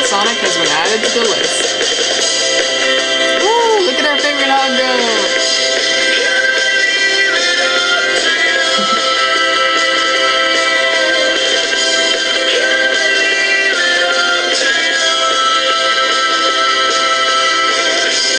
Sonic has been added to the list. Woo! Look at our favorite hot girl!